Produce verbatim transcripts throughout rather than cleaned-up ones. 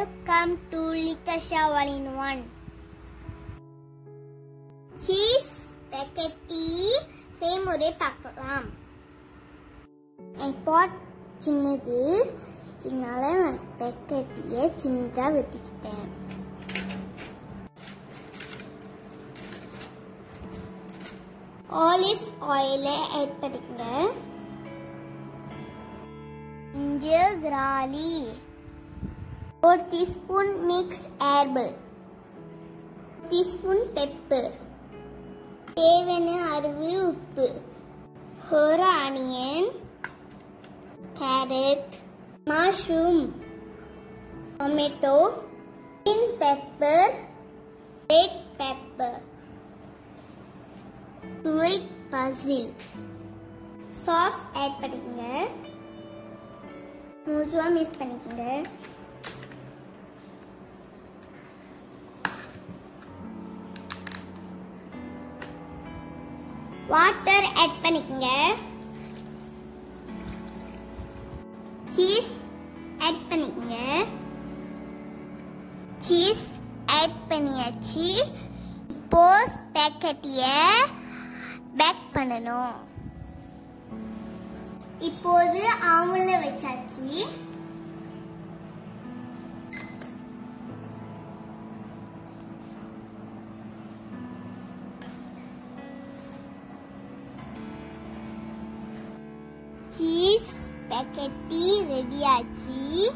Welcome to Litasha All-in-One. Cheese spaghetti செய்முறை பார்க்கலாம். என் பாட் சின்னது, இதனால நான் ஸ்பெகட்டியை சின்னதா வெட்டிக்கிட்டேன். ஆலிவ் ஆயிலை ஆட் பண்ணிக்கங்க. ginger garlic, four teaspoon mixed herbal, teaspoon pepper, தேவையான அளவு உப்பு, ஒரு onion, carrot, mushroom, tomato, green pepper, red pepper, sweet basil, sauce add பண்ணிக்கங்க. மூணுவா மிக்ஸ் பண்ணிக்கங்க. வாட்டர் ஆட் பண்ணிக்கங்க. சீஸ் ஆட் பண்ணிக்கங்க. சீஸ் ஆட் பண்ணியாச்சு. இப்போ ஸ்பெகட்டியை பேக் பண்ணணும். இப்போது ஆவல்ல வச்சாச்சு. சீஸ் ஸ்பெகட்டி ரெடி ஆச்சு.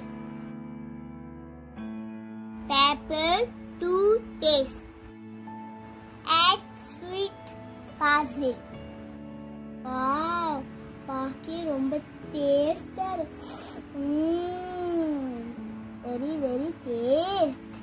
Pepper to taste. Add sweet basil. Wow, பாக்கே ரொம்ப டேஸ்டா இருக்கு. Very very taste.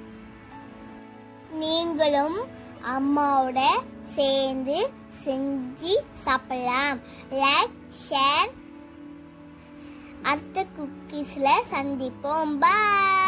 நீங்களும் அம்மாவோட சேர்ந்து செஞ்சு சாப்பிடலாம். Like, share. அடுத்த குக்கீஸ்ல சந்திப்போம். பாய்.